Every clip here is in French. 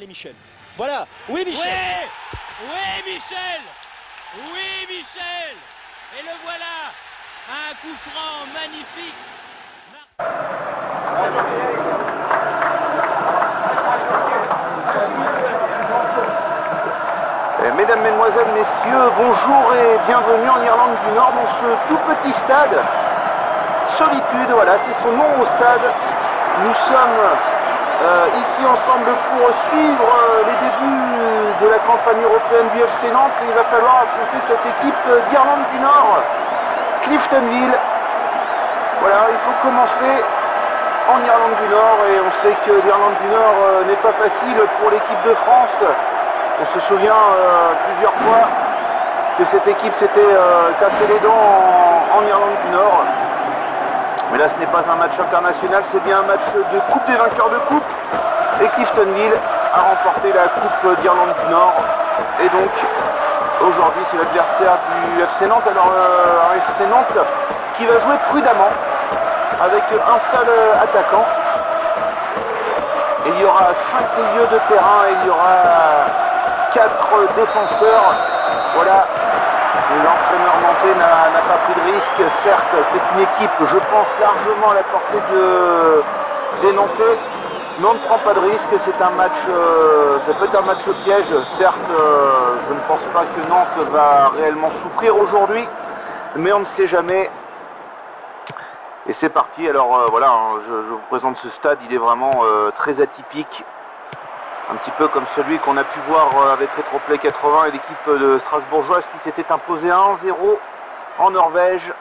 Michel. Voilà, oui Michel. Oui Michel. Oui Michel. Et le voilà. Un coup franc magnifique. Mesdames, Mesdemoiselles, Messieurs, bonjour et bienvenue en Irlande du Nord dans ce tout petit stade. Solitude, voilà, c'est son nom au stade. Nous sommes ici ensemble pour suivre les débuts de la campagne européenne du FC Nantes. Il va falloir affronter cette équipe d'Irlande du Nord, Cliftonville. Voilà, il faut commencer en Irlande du Nord et on sait que l'Irlande du Nord n'est pas facile pour l'équipe de France. On se souvient plusieurs fois que cette équipe s'était cassé les dents en Irlande du Nord. Mais là, ce n'est pas un match international, c'est bien un match de coupe des vainqueurs de coupe. Et Cliftonville a remporté la coupe d'Irlande du Nord. Et donc, aujourd'hui, c'est l'adversaire du FC Nantes. Alors, un FC Nantes qui va jouer prudemment, avec un seul attaquant. Il y aura 5 milieux de terrain et il y aura 4 défenseurs. Voilà. L'entraîneur nantais n'a pas pris de risque. Certes, c'est une équipe, je pense, largement à la portée des Nantais, mais on ne prend pas de risque. C'est un match, ça peut être un match piège. Certes, je ne pense pas que Nantes va réellement souffrir aujourd'hui, mais on ne sait jamais. Et c'est parti. Alors voilà, je vous présente ce stade. Il est vraiment très atypique. Un petit peu comme celui qu'on a pu voir avec Retroplay 80 et l'équipe de strasbourgeoise qui s'était imposée 1-0 en Norvège.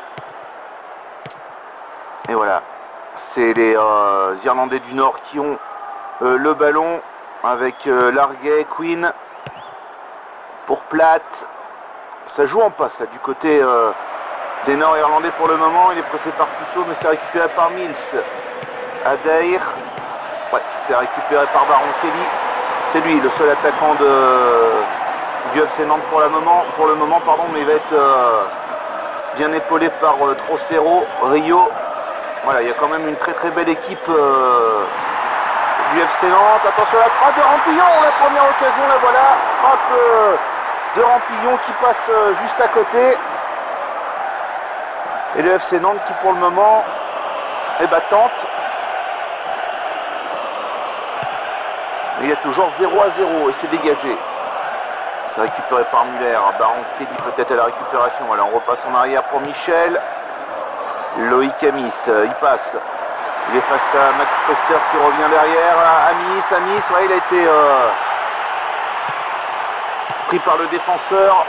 Et voilà, c'est les Irlandais du Nord qui ont le ballon avec Larguet, Queen pour Platt. Ça joue en passe là du côté des Nord-Irlandais pour le moment. Il est pressé par Pousseau mais c'est récupéré par Mills. Adair. Ouais, c'est récupéré par Baron Kelly. C'est lui, le seul attaquant du FC Nantes pour le moment, pardon, mais il va être bien épaulé par Trocero, Rio. Voilà, il y a quand même une très très belle équipe du FC Nantes. Attention à la frappe de Rampillon, la première occasion, la voilà. Frappe de Rampillon qui passe juste à côté. Et le FC Nantes qui pour le moment tente. Il y a toujours 0-0 et c'est dégagé. C'est récupéré par Muller. Baron Kelly peut-être à la récupération. Voilà, on repasse en arrière pour Michel. Loïc Amis, il passe. Il est face à McCoster qui revient derrière. Amis, ouais, il a été pris par le défenseur.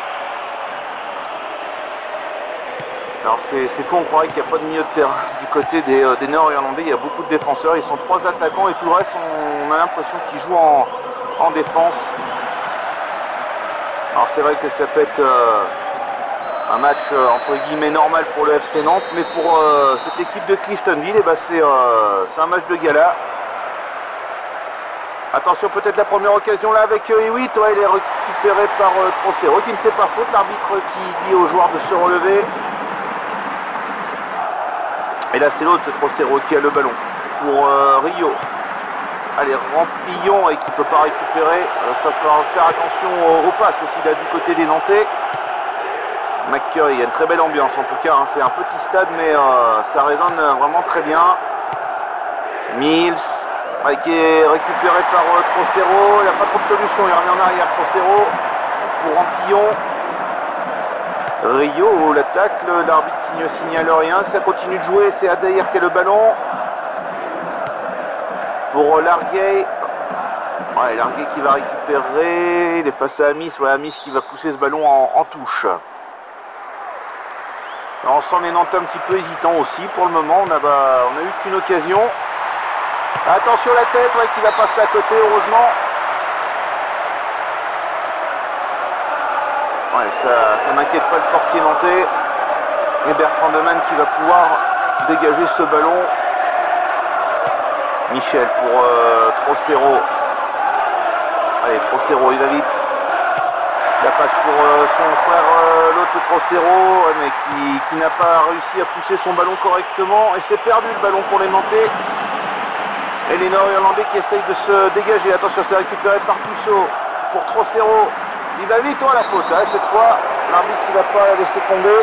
Alors c'est fou, on croirait qu'il n'y a pas de milieu de terrain du côté des Nord-Irlandais. Il y a beaucoup de défenseurs, ils sont 3 attaquants et tout le reste on a l'impression qu'ils jouent en défense. Alors c'est vrai que ça peut être un match entre guillemets normal pour le FC Nantes, mais pour cette équipe de Cliftonville, c'est un match de gala. Attention, peut-être la première occasion là avec Hewitt, ouais, il est récupéré par Trocero qui ne fait pas faute, l'arbitre qui dit aux joueurs de se relever. Et là c'est l'autre Trocero qui a le ballon pour Rio. Allez, Rampillon et qui ne peut pas récupérer. Il va falloir faire attention aux passes aussi là du côté des Nantais. McCurry, il y a une très belle ambiance en tout cas, hein. C'est un petit stade mais ça résonne vraiment très bien. Mills qui est récupéré par Trocero. Il n'a pas trop de solution, il revient en arrière Trocero pour Rampillon. Rio, l'attaque, l'arbitre qui ne signale rien, ça continue de jouer, c'est Adair qui a le ballon. Pour Larguet. Ouais, Larguet qui va récupérer, il est face à Amis, ouais, Amis qui va pousser ce ballon en touche. Alors, on sent les Nantais un petit peu hésitants aussi pour le moment, on a eu qu'une occasion. Attention la tête, ouais, qui va passer à côté, heureusement. Ouais, ça n'inquiète pas le portier nantais. Et Bertrand Demann qui va pouvoir dégager ce ballon. Michel pour Trocero. Allez, Trocero, il va vite. La passe pour son frère, l'autre Trocero, mais qui n'a pas réussi à pousser son ballon correctement. Et c'est perdu le ballon pour les Nantais. Et les Nord-Irlandais qui essayent de se dégager. Attention, c'est récupéré par Pusso pour Trossero. Il va vite, la faute. Hein, cette fois, l'arbitre qui ne va pas la laisser tomber.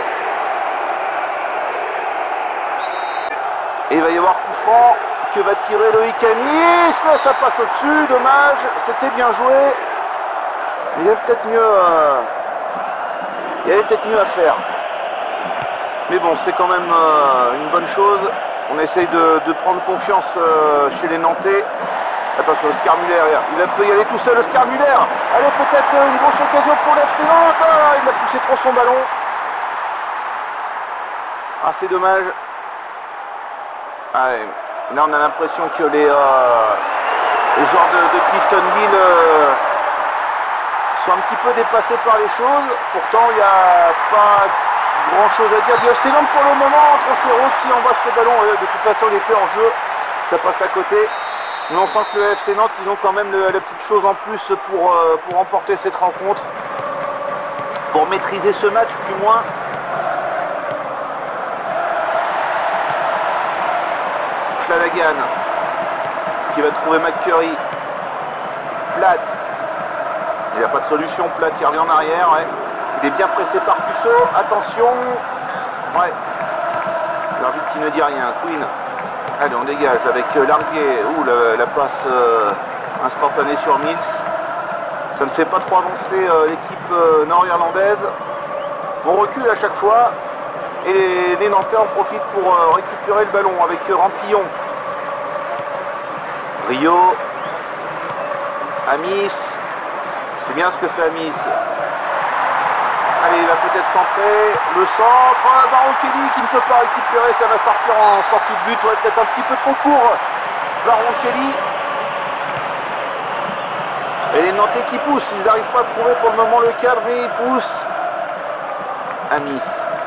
Et il va y avoir coup franc que va tirer Loïc Amis. Ça passe au-dessus, dommage. C'était bien joué. Il y avait peut-être mieux à faire. Mais bon, c'est quand même une bonne chose. On essaye de prendre confiance chez les Nantais. Attention, Oscar Muller, il peut y aller tout seul, Oscar Muller. Allez, peut-être une grosse occasion pour l'FC Nantes. Ah, il a poussé trop son ballon. Ah, c'est dommage. Ah, là, on a l'impression que les joueurs de Cliftonville sont un petit peu dépassés par les choses. Pourtant, il n'y a pas grand chose à dire. C'est long pour le moment. Trossero qui envoie ce ballon. De toute façon, il était en jeu. Ça passe à côté. Mais on sent que le FC Nantes, ils ont quand même la petite chose en plus pour remporter cette rencontre. Pour maîtriser ce match, du moins. Flanagan qui va trouver McCurry. Platt. Il n'y a pas de solution. Platt, il revient en arrière. Ouais. Il est bien pressé par Pusso. Attention. Ouais. L'arbitre qui ne dit rien. Queen. Allez, on dégage avec Larguet. Ouh, la passe instantanée sur Mills. Ça ne fait pas trop avancer l'équipe nord-irlandaise. On recule à chaque fois. Et les Nantais en profitent pour récupérer le ballon avec Rampillon. Rio. Amis. C'est bien ce que fait Amis. Allez, il va peut-être centrer. Le centre. Baron Kelly qui ne peut pas récupérer. Ça va sortir en sortie de but. Ouais, peut-être un petit peu trop court. Baron Kelly. Et les Nantais qui poussent. Ils n'arrivent pas à trouver pour le moment le cadre, mais ils poussent. Amis.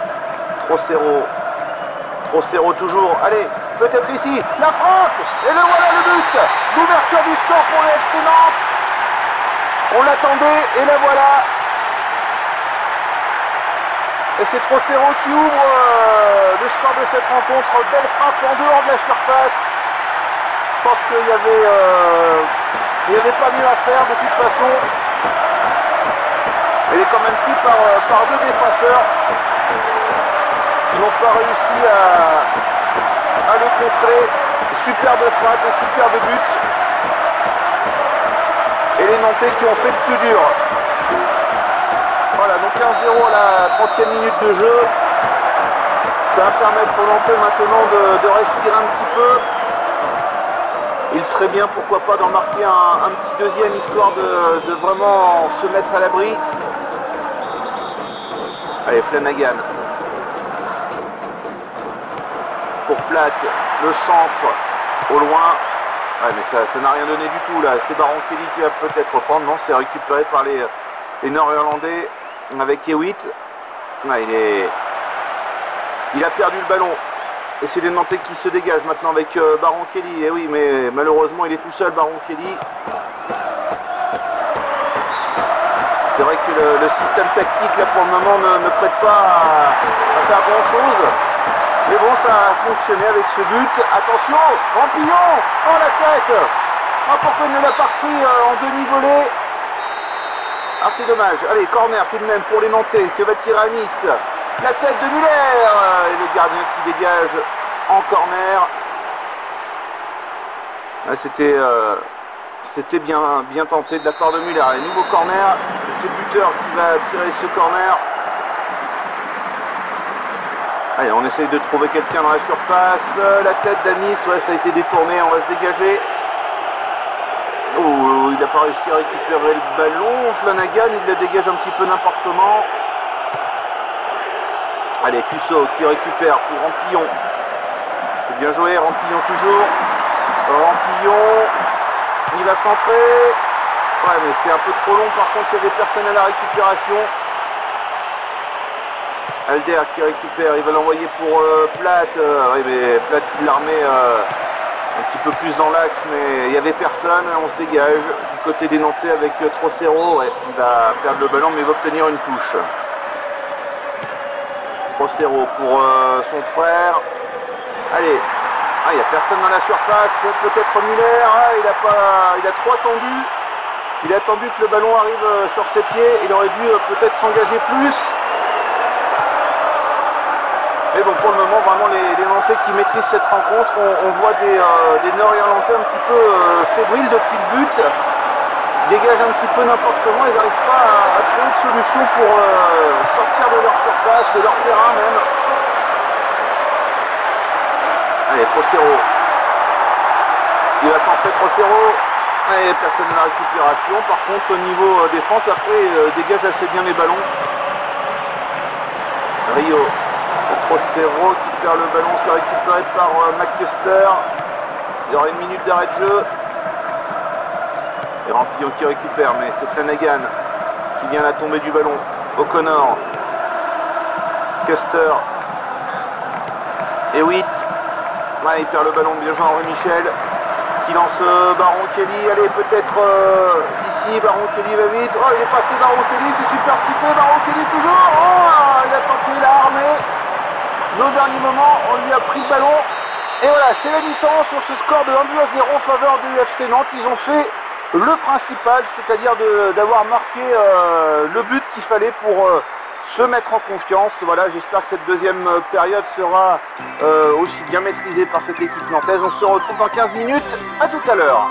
Trossero toujours. Allez, peut-être ici. La frappe. Et le voilà le but. L'ouverture du score pour le FC Nantes. On l'attendait et la voilà. Et c'est Trossero qui ouvre le score de cette rencontre. Belle frappe en dehors de la surface. Je pense qu'il n'y avait pas mieux à faire de toute façon. Il est quand même pris par deux défenseurs qui n'ont pas réussi à le contrer. Superbe frappe et superbe but. Et les Nantais qui ont fait le plus dur. Voilà, donc 1-0 à la 30e minute de jeu. Ça va permettre aux Nantais maintenant de respirer un petit peu. Il serait bien, pourquoi pas, d'en marquer un petit deuxième, histoire de vraiment se mettre à l'abri. Allez, Flanagan. Pour Platt, le centre, au loin. Ouais, mais ça n'a rien donné du tout, là. C'est Baron Kelly qui va peut-être reprendre. Non, c'est récupéré par les Nord-Irlandais avec Hewitt. Ouais, il a perdu le ballon. Et c'est les Nantais qui se dégagent maintenant avec Baron Kelly. Et oui, mais malheureusement, il est tout seul, Baron Kelly. C'est vrai que le système tactique, là, pour le moment, ne prête pas à faire grand-chose. Mais bon, ça a fonctionné avec ce but. Attention, Rampillon, oh la tête. Oh, pourquoi il ne l'a pas repris en demi-volée? Ah, c'est dommage. Allez, corner tout de même pour les Nantais. Que va tirer à Nice? La tête de Muller. Et le gardien qui dégage en corner. C'était bien tenté de la part de Muller. Allez, nouveau corner. C'est le buteur qui va tirer ce corner. Allez, on essaye de trouver quelqu'un dans la surface. La tête d'Amis, ouais, ça a été détourné. On va se dégager. Oh, il n'a pas réussi à récupérer le ballon. Flanagan, il le dégage un petit peu n'importe comment. Allez, Pusso qui récupère pour Rampillon. C'est bien joué, Rampillon toujours. Rampillon, il va centrer. Ouais, mais c'est un peu trop long. Par contre, il y avait personne à la récupération. Alder qui récupère, il va l'envoyer pour Platt. Oui, mais Platt qui la remet un petit peu plus dans l'axe, mais il n'y avait personne. On se dégage du côté des Nantais avec Trossero. Ouais, il va perdre le ballon, mais il va obtenir une touche. Trossero pour son frère. Allez, Ah, il n'y a personne dans la surface, peut-être Muller, ah, il a trop attendu. Il a attendu que le ballon arrive sur ses pieds, il aurait dû peut-être s'engager plus. Mais bon, pour le moment, vraiment, les Nantais qui maîtrisent cette rencontre, on voit des Nord-Irlandais un petit peu fébriles depuis le but. Ils dégagent un petit peu n'importe comment, ils n'arrivent pas à trouver de solution pour sortir de leur surface, de leur terrain même. Allez, Trocero. Il va s'entrer Trocero. Et personne n'a la récupération. Par contre, au niveau défense, après, dégage assez bien les ballons. Rio. Trocero qui perd le ballon, c'est récupéré par McCuster. Il y aura une minute d'arrêt de jeu. Et Rampillon qui récupère, mais c'est Flanagan qui vient à la tombée du ballon. O'Connor. Custer. Et Witt. Ouais, il perd le ballon, bien joué Henri Michel. Qui lance Baron Kelly. Allez, peut-être ici, Baron Kelly va vite. Oh, il est passé Baron Kelly, c'est super ce qu'il fait. Baron Kelly toujours. Oh, il a tenté, il a armé. Mais au dernier moment, on lui a pris le ballon. Et voilà, c'est la mi-temps sur ce score de 1-0 en faveur du FC Nantes. Ils ont fait le principal, c'est-à-dire d'avoir marqué le but qu'il fallait pour se mettre en confiance. Voilà, j'espère que cette deuxième période sera aussi bien maîtrisée par cette équipe nantaise. On se retrouve dans 15 minutes. À tout à l'heure.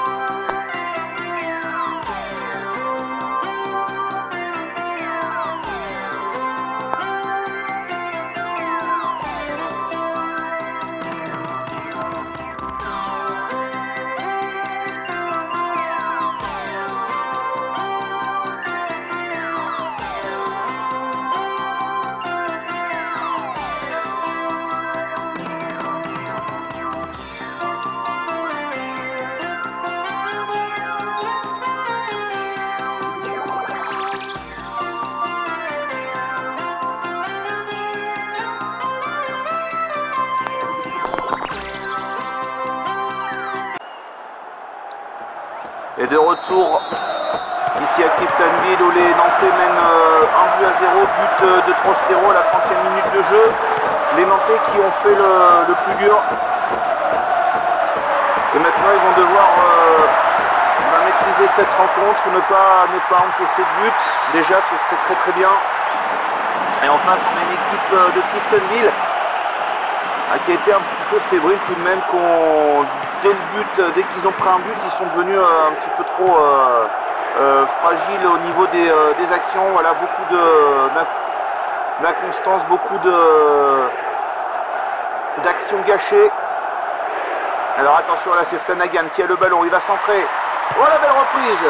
Et de retour ici à Cliftonville où les Nantais mènent 1-0, but de Trocero à la 30e minute de jeu. Les Nantais qui ont fait le plus dur. Et maintenant ils vont devoir maîtriser cette rencontre, ne pas encaisser de but. Déjà ce serait très très bien. Et en face on a une équipe de Cliftonville qui a été un petit peu fébrile tout de même, dès le but, dès qu'ils ont pris un but, ils sont devenus un petit peu trop fragiles au niveau des actions. Voilà, beaucoup d'inconstance, beaucoup d'actions gâchées. Alors attention, là c'est Flanagan qui a le ballon, il va centrer. Oh la belle reprise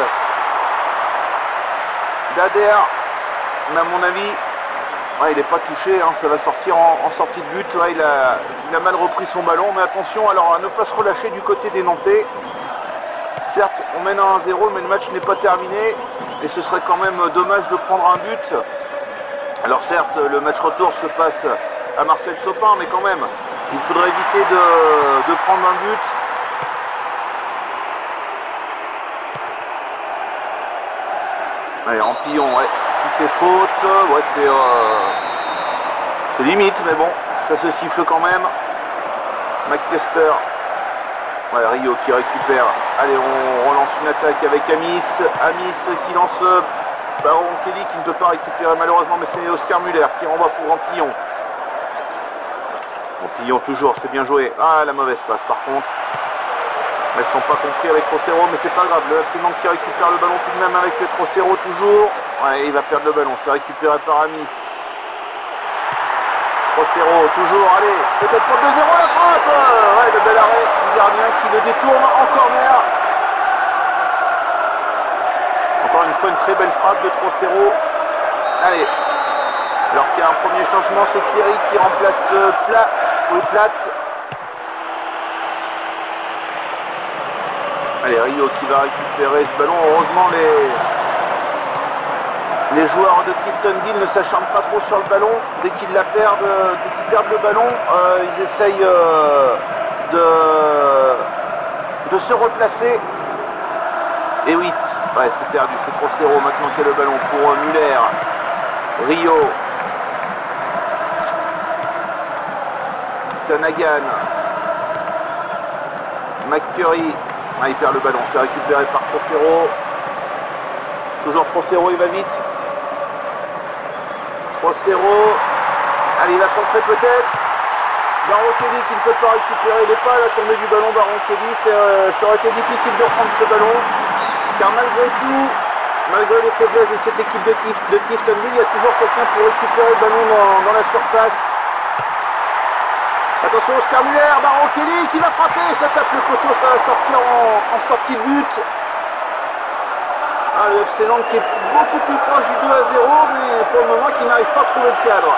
d'Ader, mais à mon avis, ouais, il n'est pas touché, hein, ça va sortir en sortie de but. Ouais, il a mal repris son ballon, mais attention alors à ne pas se relâcher du côté des Nantais. Certes, on mène à 1-0, mais le match n'est pas terminé, et ce serait quand même dommage de prendre un but. Alors certes, le match retour se passe à Marcel Sopin, mais quand même, il faudrait éviter de prendre un but. Allez, Rampillon, ouais, qui fait faute, ouais, c'est limite, mais bon, ça se siffle quand même. McCuster, ouais, Rio qui récupère. Allez, on relance une attaque avec Amis qui lance Baron Kelly qui ne peut pas récupérer malheureusement, mais c'est Oscar Muller qui renvoie pour Rampillon. Rampillon toujours, c'est bien joué. Ah, la mauvaise passe par contre. Elles ne sont pas compris avec Trocero, mais c'est pas grave. Le FC Nantes qui récupère le ballon tout de même avec le Trocero toujours. Ouais, il va perdre le ballon, c'est récupéré par Amis. Trocero toujours, allez, peut-être pour le 2-0 la frappe. Ouais, le bel arrêt du gardien qui le détourne en corner. Encore une fois, une très belle frappe de Trocero. Allez, alors qu'il y a un premier changement, c'est Cléry qui remplace Plate. Allez, Rio qui va récupérer ce ballon. Heureusement, les joueurs de Cliftonville ne s'acharnent pas trop sur le ballon. Dès qu'ils perdent le ballon, ils essayent de se replacer. Et 8, ouais, c'est perdu, c'est Trocero maintenant qui a le ballon pour Muller. Rio. Flanagan. McCurry. Ah, il perd le ballon, c'est récupéré par Trocero. Toujours Trocero, il va vite. Trocero. Allez, il va centrer peut-être. Baron-Kelly qui ne peut pas récupérer, il n'est pas à la tombée du ballon. Baron-Kelly, ça aurait été difficile de reprendre ce ballon, car malgré tout, malgré les faiblesses de cette équipe de Cliftonville, il y a toujours quelqu'un pour récupérer le ballon dans la surface. Attention, Oscar Muller, Baron-Kelly qui va frapper, ça tape le poteau, ça va sortir en sortie de but. Ah, le FC Nantes qui est beaucoup plus proche du 2-0, mais pour le moment qui n'arrive pas à trouver le cadre.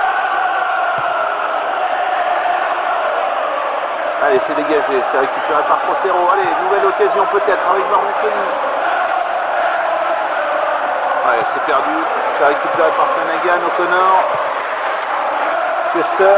Allez, c'est dégagé, c'est récupéré par Trocero. Allez, nouvelle occasion peut-être avec Baron-Kelly. Ouais, c'est perdu. C'est récupéré par Flanagan, O'Connor. Custer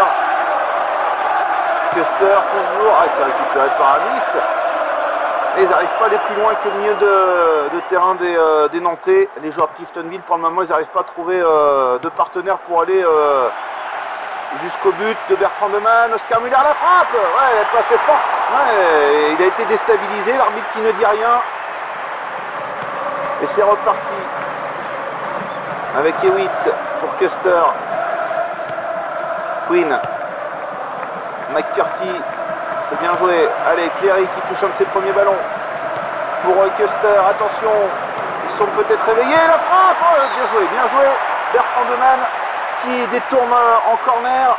toujours. Ah, c'est récupéré par Amis. Et ils n'arrivent pas à aller plus loin que le milieu de terrain des Nantais. Les joueurs de Cliftonville, pour le moment, ils n'arrivent pas à trouver de partenaire pour aller jusqu'au but de Bertrand Demann. Oscar Muller la frappe. Ouais, elle est passée forte. Ouais, il a été déstabilisé. L'arbitre qui ne dit rien. Et c'est reparti. Avec Hewitt pour Custer. Quinn. McCurty. C'est bien joué. Allez, Cleary qui touche un de ses premiers ballons. Pour Custer. Attention. Ils sont peut-être réveillés. La frappe. Oh, bien joué, bien joué. Bertrand Demann qui détourne en corner.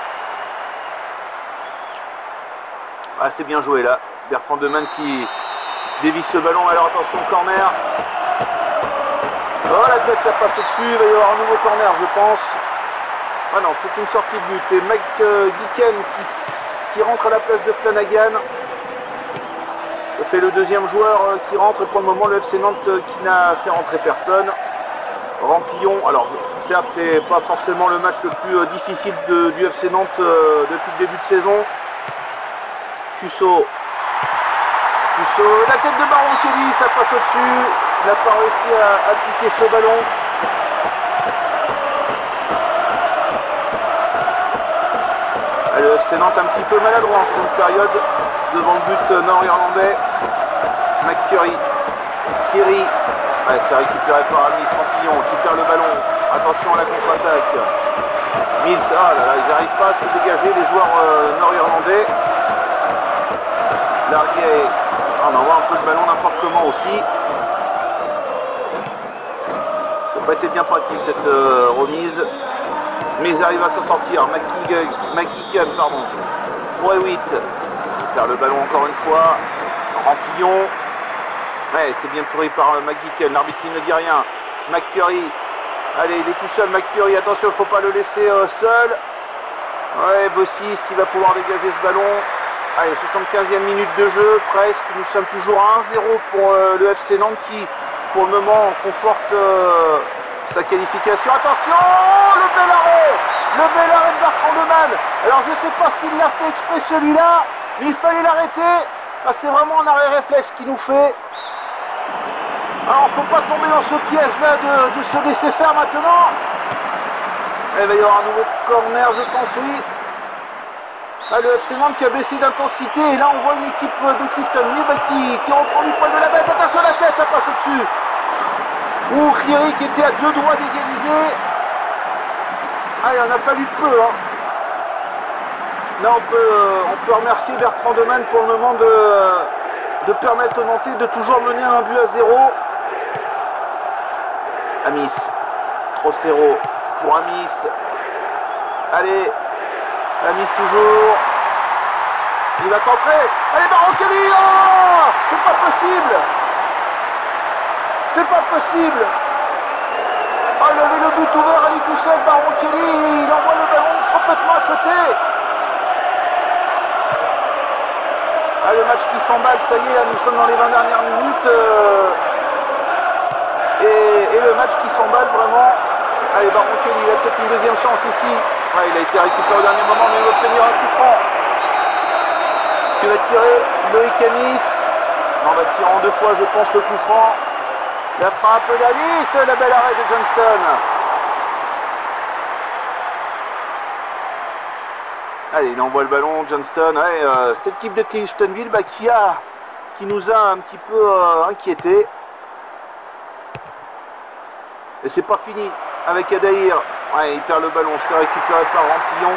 Ah, c'est bien joué là. Bertrand Demann qui dévisse ce ballon. Alors attention, corner. Oh, la tête, ça passe au-dessus. Il va y avoir un nouveau corner, je pense. Ah non, c'est une sortie de but. Et McGuicken qui rentre à la place de Flanagan. Ça fait le deuxième joueur qui rentre. Et pour le moment, le FC Nantes qui n'a fait rentrer personne. Rampillon, alors certes c'est pas forcément le match le plus difficile du FC Nantes depuis le début de saison. Cusso, la tête de Baron-Kelly, ça passe au-dessus. Il n'a pas réussi à appliquer ce ballon. Ah, le FC Nantes un petit peu maladroit en seconde période devant le but nord-irlandais. McCurry, Thierry. Ouais, c'est récupéré par Amis, Rampillon qui perd le ballon. Attention à la contre-attaque. Mills, ah là là, ils n'arrivent pas à se dégager, les joueurs nord-irlandais. Larguet, on envoie un peu le ballon n'importe comment aussi. Ça n'a pas été bien pratique cette remise. Mais ils arrivent à s'en sortir. McGuicken, pardon. Pour Hewitt, qui perd le ballon encore une fois. Rampillon. Ouais, c'est bien tourné par McGuicken, l'arbitre qui ne dit rien. McCurry, allez, il est tout seul, McCurry, attention, il ne faut pas le laisser seul. Ouais, Bossis qui va pouvoir dégager ce ballon. Allez, 75e minute de jeu, presque. Nous sommes toujours à 1-0 pour le FC Nantes qui, pour le moment, conforte sa qualification. Attention, le bel arrêt de Bertrand Demann. Alors, je ne sais pas s'il l'a fait exprès celui-là, mais il fallait l'arrêter. Ah, c'est vraiment un arrêt réflexe qui nous fait. Alors, il ne faut pas tomber dans ce piège-là de se laisser faire maintenant. Il va y avoir un nouveau corner, je pense, oui. Ah, le FC Nantes qui a baissé d'intensité. Et là, on voit une équipe de Cliftonville qui reprend du poil de la bête. Attention à la tête, ça passe au-dessus. Ouh, Cleary qui était à deux doigts d'égaliser. Ah, il en a fallu peu. Hein. Là, on peut remercier Bertrand Demann pour le moment de permettre aux Nantais de toujours mener un but à 0. Amis, Trocero pour Amis. Allez, Amis toujours. Il va centrer. Allez, Baron-Kelly. Oh, c'est pas possible. C'est pas possible. Oh, il avait le but ouvert à lui tout seul, Baron-Kelly. Il envoie le ballon complètement à côté. Ah, le match qui s'emballe, ça y est, là, nous sommes dans les 20 dernières minutes. Et le match qui s'emballe vraiment. Allez, Baron-Kelly, il a peut-être une deuxième chance ici. Ouais, il a été récupéré au dernier moment, mais il va obtenir un coup franc. Qui va tirer Loïc Amis. On va tirer en deux fois, je pense, le coup franc. La frappe d'Amis, la belle arrêt de Johnston. Allez, il envoie le ballon, Johnston. Ouais, cette équipe de Cliftonville qui qui nous a un petit peu inquiétés. Et c'est pas fini avec Adair. Ouais, il perd le ballon, c'est récupéré par Rampillon.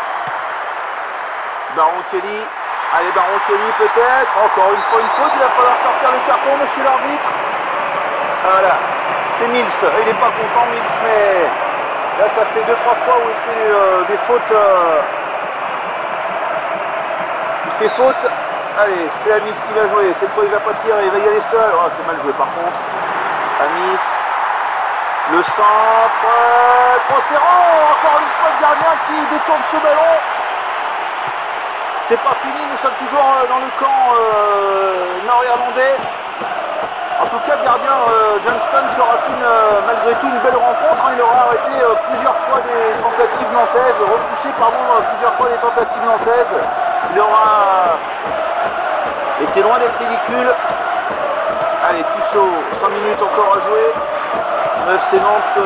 Baron Kelly. Allez, Baron Kelly peut-être. Encore une fois une faute, il va falloir sortir le carton, monsieur l'arbitre. Voilà, c'est Mills. Il n'est pas content, Mills, mais là ça fait 2-3 fois où il fait des fautes. Il fait faute. Allez, c'est Amis qui va jouer. Cette fois il va pas tirer, il va y aller seul. Oh, c'est mal joué par contre. Amis. Le centre. Trop serrant. Encore une fois le gardien qui détourne ce ballon. C'est pas fini, nous sommes toujours dans le camp nord-irlandais. En tout cas, le gardien Johnston qui aura fait malgré tout une belle rencontre. Il aura arrêté plusieurs fois des tentatives nantaises, repoussé plusieurs fois des tentatives nantaises. Il aura été loin d'être ridicule. Allez, Tussaud, 5 minutes encore à jouer. Le FC Nantes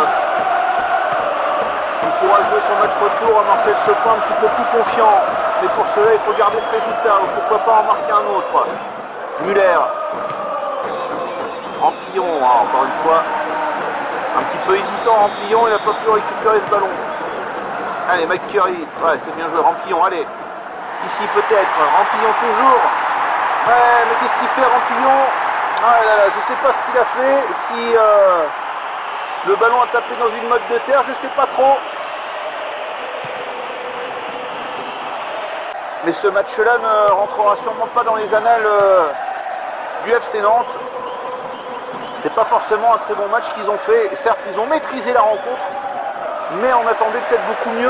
il pourra jouer son match retour à Marseille ce point un petit peu plus confiant. Mais pour cela, il faut garder ce résultat. Ou pourquoi pas en marquer un autre. Muller. Rampillon, encore une fois. Un petit peu hésitant, Rampillon. Il n'a pas pu récupérer ce ballon. Allez, McCurry. Ouais, c'est bien joué. Rampillon, allez. Ici peut-être. Rampillon toujours. Ouais, mais qu'est-ce qu'il fait, Rampillon? Ah là là, je sais pas ce qu'il a fait. Si le ballon a tapé dans une motte de terre, je sais pas trop. Mais ce match-là ne rentrera sûrement pas dans les annales du FC Nantes. C'est pas forcément un très bon match qu'ils ont fait. Certes, ils ont maîtrisé la rencontre, mais on attendait peut-être beaucoup mieux.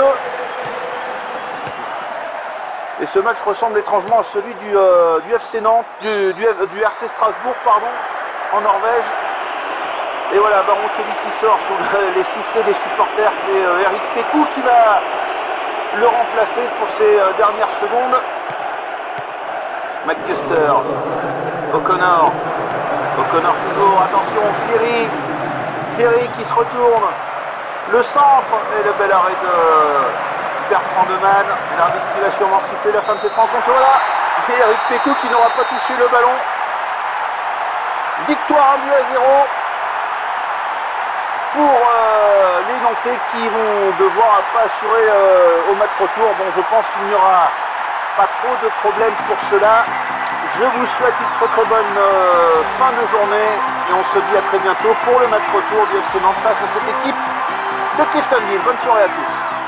Et ce match ressemble étrangement à celui du FC Nantes, du RC Strasbourg, pardon, en Norvège. Et voilà, Baron Kelly qui sort sous les sifflets des supporters. C'est Eric Pécou qui va le remplacer pour ces dernières secondes. McCuster, O'Connor toujours, attention, Thierry qui se retourne, le centre, et le bel arrêt de Bertrand Neumann, l'arbitre qui va sûrement siffler la fin de cette rencontre. Voilà, et Eric Pécou qui n'aura pas touché le ballon. Victoire 1-0 pour les Nantais qui vont devoir assurer au match retour. Bon, je pense qu'il n'y aura pas trop de problèmes pour cela. Je vous souhaite une très bonne fin de journée et on se dit à très bientôt pour le match retour du FC Nantes face à cette équipe de Cliftonville. Bonne soirée à tous.